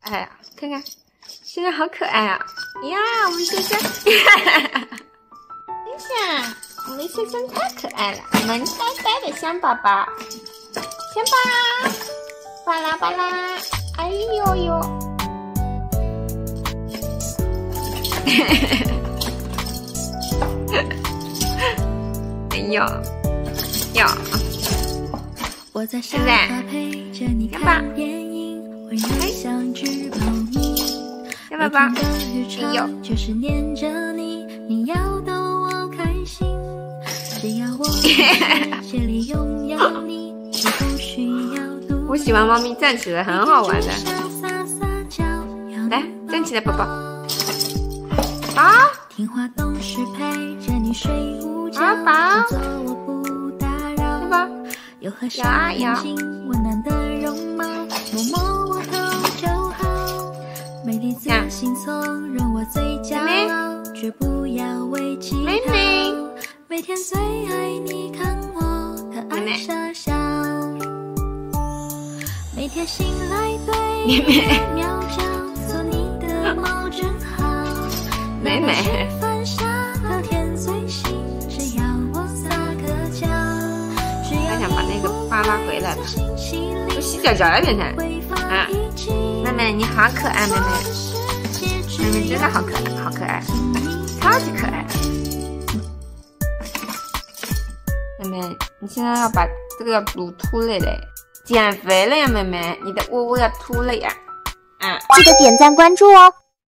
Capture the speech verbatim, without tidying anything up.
爱啊！看看，现在好可爱啊！呀，我们轩轩，真是，我们轩轩太可爱了，萌呆呆的香宝宝，香宝，巴拉巴拉，哎呦呦！哎呦呦！ 我在沙发陪着你看电影，温柔像只猫咪。 小宝宝， 哎呦，就是黏着你，你要逗我开心。只要我在世界里拥有你，就不需要独。 我喜欢猫咪站起来，很好玩的。来，站起来，宝宝。啊！ 听话懂事陪着你睡午觉， 宝宝， 做我不打扰。 宝宝。 有合上眼睛，温暖的容貌，摸摸我头就好。美丽自信从容我最骄傲，绝不要为其好。每天最爱你看我可爱傻笑，每天醒来对你喵叫，做你的猫真好。 美美。 犯傻聊天最新，只要我撒个娇。 他想把那个爸拉回来了，都洗脚脚了，变成啊！妹妹你好可爱，妹妹，妹妹真的好可爱，好可爱，超级可爱。妹妹，你现在要把这个要撸秃了嘞，减肥了呀，妹妹，你的窝窝要秃了呀，啊！ 记得点赞关注哦。